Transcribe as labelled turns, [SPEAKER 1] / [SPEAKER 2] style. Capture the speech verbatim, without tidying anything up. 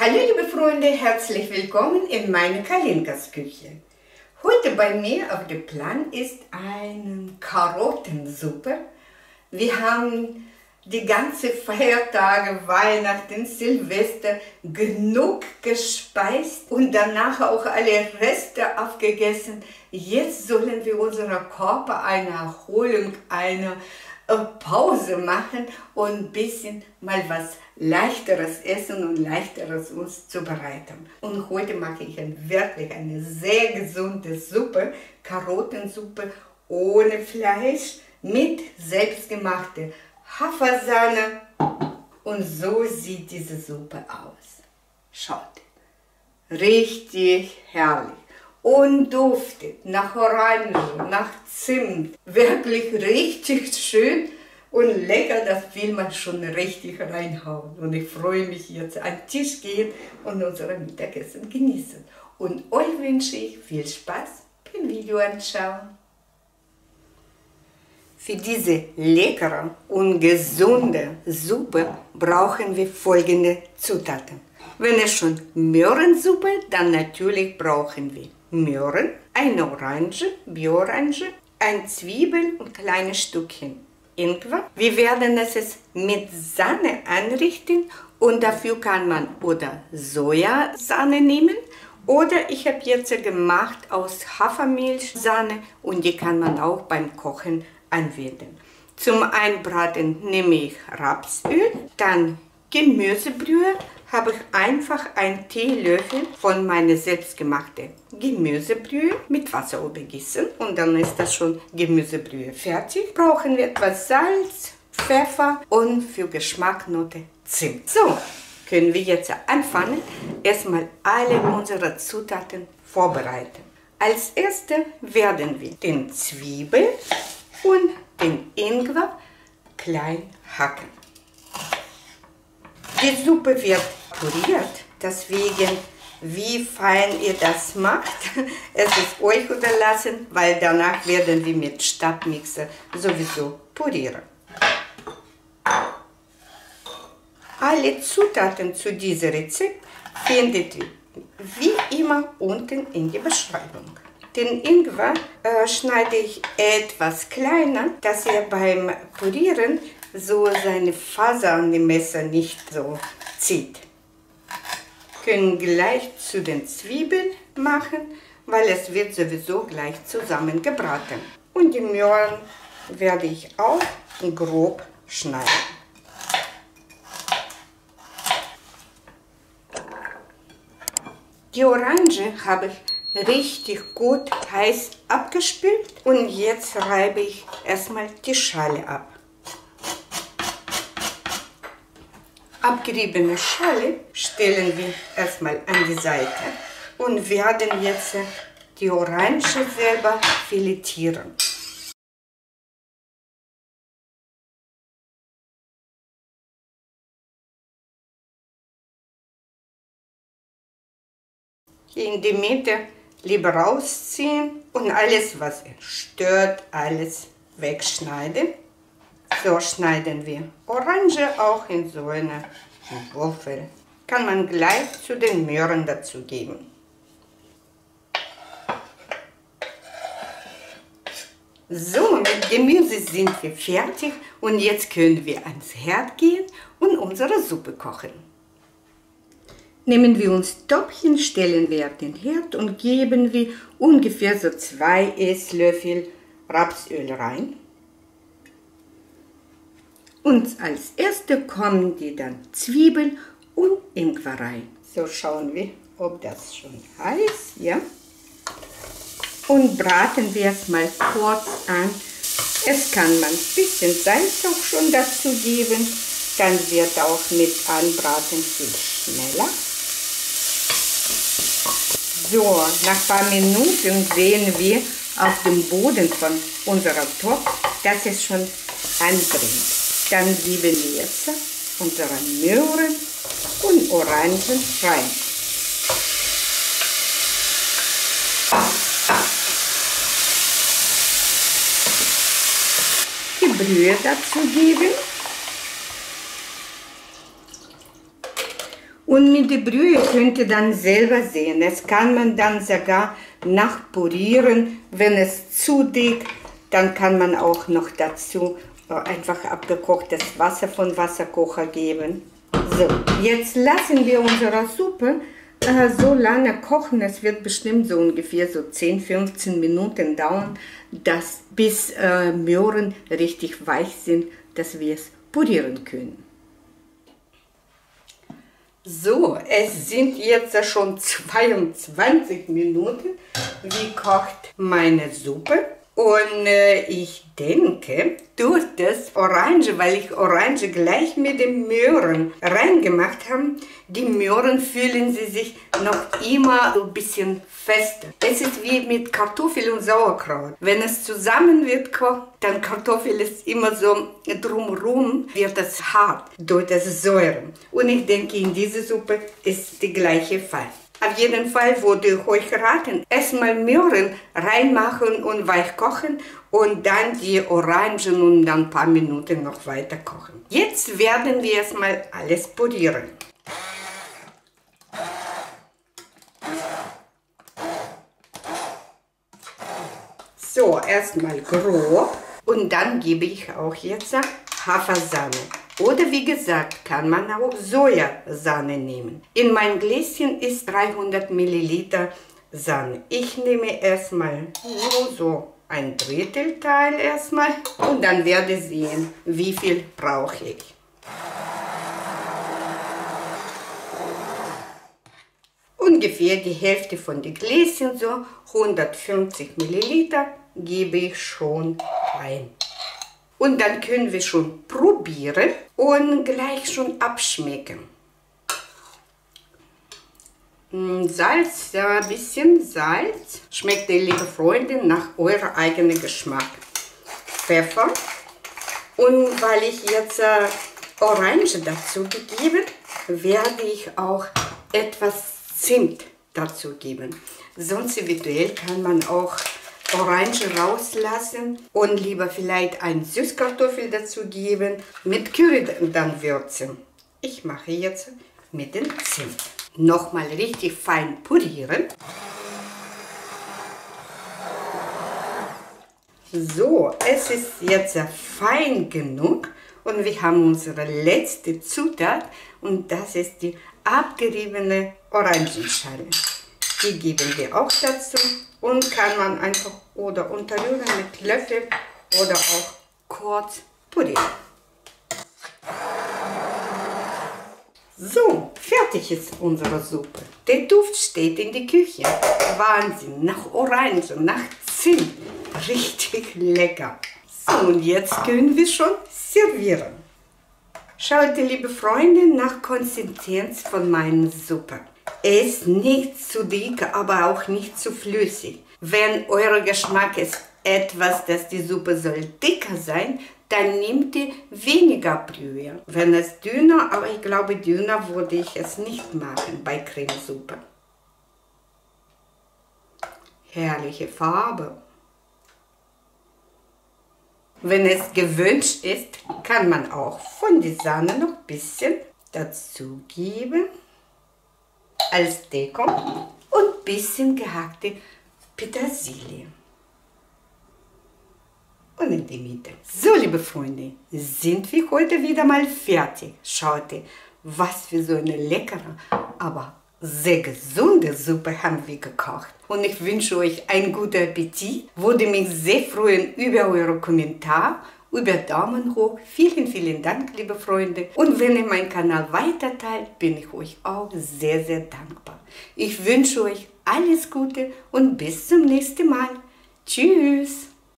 [SPEAKER 1] Hallo liebe Freunde, herzlich willkommen in meiner Kalinkas Küche. Heute bei mir auf dem Plan ist eine Karottensuppe. Wir haben die ganzen Feiertage, Weihnachten, Silvester genug gespeist und danach auch alle Reste aufgegessen. Jetzt sollen wir unserem Körper eine Erholung, eine Pause machen und ein bisschen mal was Leichteres essen und Leichteres uns zubereiten. Und heute mache ich wirklich eine sehr gesunde Suppe, Karottensuppe ohne Fleisch mit selbstgemachter Hafersahne. Und so sieht diese Suppe aus. Schaut, richtig herrlich. Und duftet nach Orange, nach Zimt. Wirklich richtig schön und lecker, das will man schon richtig reinhauen. Und ich freue mich jetzt an den Tisch gehen und unser Mittagessen genießen. Und euch wünsche ich viel Spaß beim Video anschauen. Für diese leckere und gesunde Suppe brauchen wir folgende Zutaten. Wenn es schon Möhrensuppe, dann natürlich brauchen wir Möhren, eine Orange, Bio-Orange, ein Zwiebel und kleine Stückchen Ingwer. Wir werden es mit Sahne anrichten und dafür kann man oder Sojasahne nehmen oder ich habe jetzt gemacht aus Hafermilchsahne und die kann man auch beim Kochen anwenden. Zum Einbraten nehme ich Rapsöl, dann Gemüsebrühe. Habe ich einfach einen Teelöffel von meiner selbstgemachten Gemüsebrühe mit Wasser übergießen und dann ist das schon Gemüsebrühe fertig. Brauchen wir etwas Salz, Pfeffer und für Geschmacksnote Zimt. So, können wir jetzt anfangen, erstmal alle unsere Zutaten vorbereiten. Als erstes werden wir den Zwiebel und den Ingwer klein hacken. Die Suppe wird püriert, deswegen, wie fein ihr das macht, es ist euch überlassen, weil danach werden wir mit Stabmixer sowieso pürieren. Alle Zutaten zu diesem Rezept findet ihr wie immer unten in der Beschreibung. Den Ingwer äh, schneide ich etwas kleiner, dass ihr beim Pürieren so seine Faser an dem Messer nicht so zieht. Können gleich zu den Zwiebeln machen, weil es wird sowieso gleich zusammen gebraten. Und die Möhren werde ich auch grob schneiden. Die Orange habe ich richtig gut heiß abgespült und jetzt reibe ich erstmal die Schale ab. Abgeriebene Schale stellen wir erstmal an die Seite und werden jetzt die Orange selber filetieren. Hier in die Mitte lieber rausziehen und alles, was stört, alles wegschneiden. So schneiden wir Orange auch in so eine Würfel. Kann man gleich zu den Möhren dazu geben. So, mit Gemüse sind wir fertig und jetzt können wir ans Herd gehen und unsere Suppe kochen. Nehmen wir uns Töpfchen, stellen wir auf den Herd und geben wir ungefähr so zwei Esslöffel Rapsöl rein. Und als erste kommen die dann Zwiebeln und Ingwer rein. So schauen wir, ob das schon heiß, ja. Und braten wir es mal kurz an. Es kann man ein bisschen Salz auch schon dazu geben. Dann wird auch mit Anbraten viel schneller. So, nach ein paar Minuten sehen wir auf dem Boden von unserem Topf, dass es schon anbrennt. Dann geben wir jetzt unsere Möhren und Orangen rein. Die Brühe dazu geben Und mit der Brühe könnt ihr dann selber sehen. Das kann man dann sogar nachpurieren. Wenn es zu dick, dann kann man auch noch dazu einfach abgekochtes Wasser von Wasserkocher geben. So, jetzt lassen wir unsere Suppe äh, so lange kochen. Es wird bestimmt so ungefähr so zehn, fünfzehn Minuten dauern, dass, bis äh, Möhren richtig weich sind, dass wir es purieren können. So, es sind jetzt schon zweiundzwanzig Minuten, wie kocht meine Suppe. Und äh, ich denke, durch das Orange, weil ich Orange gleich mit den Möhren reingemacht habe, die Möhren fühlen sie sich noch immer so ein bisschen fester. Es ist wie mit Kartoffel und Sauerkraut. Wenn es zusammen wird kocht, dann Kartoffel ist immer so drumherum, wird es hart durch das Säure. Und ich denke, in dieser Suppe ist der gleiche Fall. Auf jeden Fall würde ich euch raten, erstmal Möhren reinmachen und weich kochen und dann die Orangen und dann ein paar Minuten noch weiter kochen. Jetzt werden wir erstmal alles purieren. So, erstmal grob und dann gebe ich auch jetzt Hafersahne. Oder wie gesagt, kann man auch Sojasahne nehmen. In meinem Gläschen ist dreihundert Milliliter Sahne. Ich nehme erstmal nur so ein Drittelteil erstmal und dann werde ich sehen, wie viel brauche ich. Ungefähr die Hälfte von den Gläschen, so hundertfünfzig Milliliter, gebe ich schon rein. Und dann können wir schon probieren und gleich schon abschmecken. Salz, ja, ein bisschen Salz. Schmeckt, ihr liebe Freunde, nach eurem eigenen Geschmack. Pfeffer. Und weil ich jetzt äh, Orange dazu gegeben, werde ich auch etwas Zimt dazu geben. Sonst eventuell kann man auch Orange rauslassen und lieber vielleicht ein Süßkartoffel dazu geben, mit Curry dann würzen. Ich mache jetzt mit dem Zimt. Nochmal richtig fein purieren. So, es ist jetzt fein genug und wir haben unsere letzte Zutat und das ist die abgeriebene Orangenschale. Die geben wir auch dazu und kann man einfach oder unterrühren mit Löffel oder auch kurz purieren. So, fertig ist unsere Suppe. Der Duft steht in der Küche. Wahnsinn, nach Orange, nach Zimt. Richtig lecker. So, und jetzt können wir schon servieren. Schaut, liebe Freunde, nach Konsistenz von meiner Suppe. Es ist nicht zu dick, aber auch nicht zu flüssig. Wenn euer Geschmack ist etwas, dass die Suppe soll dicker sein, dann nehmt ihr weniger Brühe. Wenn es dünner, aber ich glaube dünner würde ich es nicht machen bei Cremesuppe. Herrliche Farbe. Wenn es gewünscht ist, kann man auch von der Sahne noch ein bisschen dazu geben als Deko und ein bisschen gehackte Petersilie. Und in die Mitte. So, liebe Freunde, sind wir heute wieder mal fertig. Schaut, was für so eine leckere, aber sehr gesunde Suppe haben wir gekocht. Und ich wünsche euch einen guten Appetit. Würde mich sehr freuen über eure Kommentare, über Daumen hoch. Vielen, vielen Dank, liebe Freunde. Und wenn ihr meinen Kanal weiter teilt, bin ich euch auch sehr, sehr dankbar. Ich wünsche euch alles Gute und bis zum nächsten Mal. Tschüss.